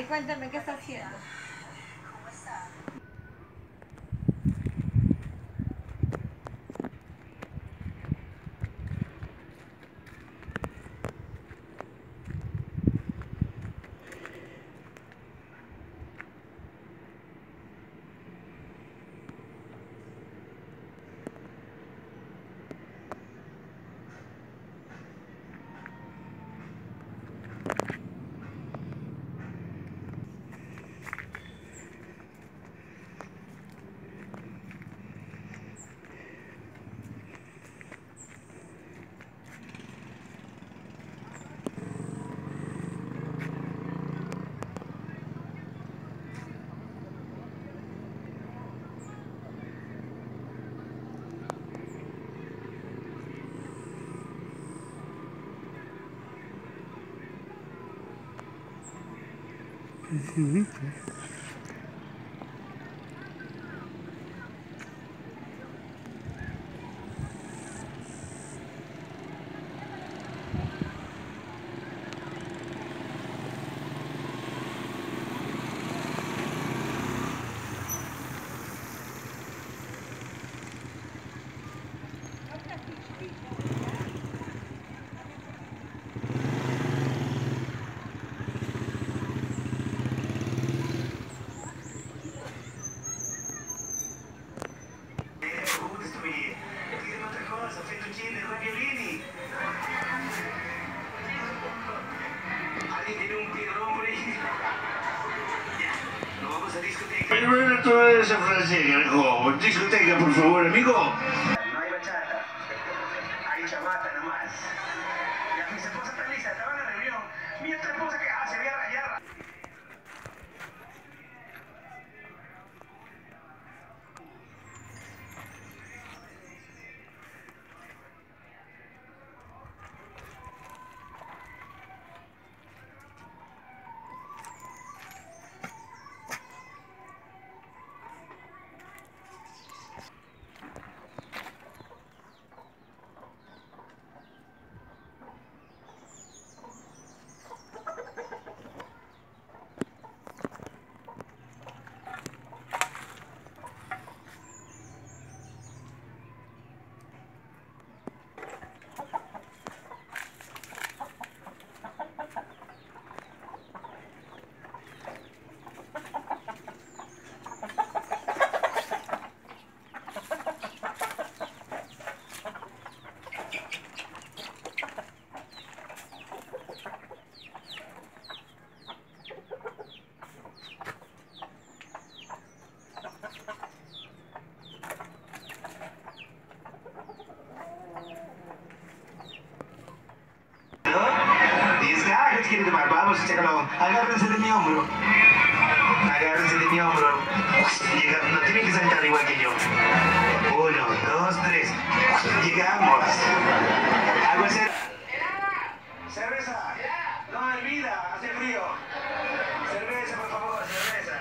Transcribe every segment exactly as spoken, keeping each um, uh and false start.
cuéntame qué está haciendo. Mm-hmm. Pero bueno, toda esa frase, carajo. Discoteca, por favor, amigo. No hay bachata. Hay chamata nomás. Ya mis esposa está lista, estaba en la reunión. Mi otra esposa que hace, voy a rayar. Vamos, chécalo. Agárrense de mi hombro. Agárrense de mi hombro. Llega, no tienen que saltar igual que yo. Uno, dos, tres. Llegamos. Agua cerveza. Cerveza. No, hervida. Hace frío. Cerveza, por favor, cerveza.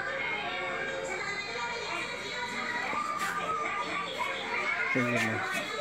Seguimos.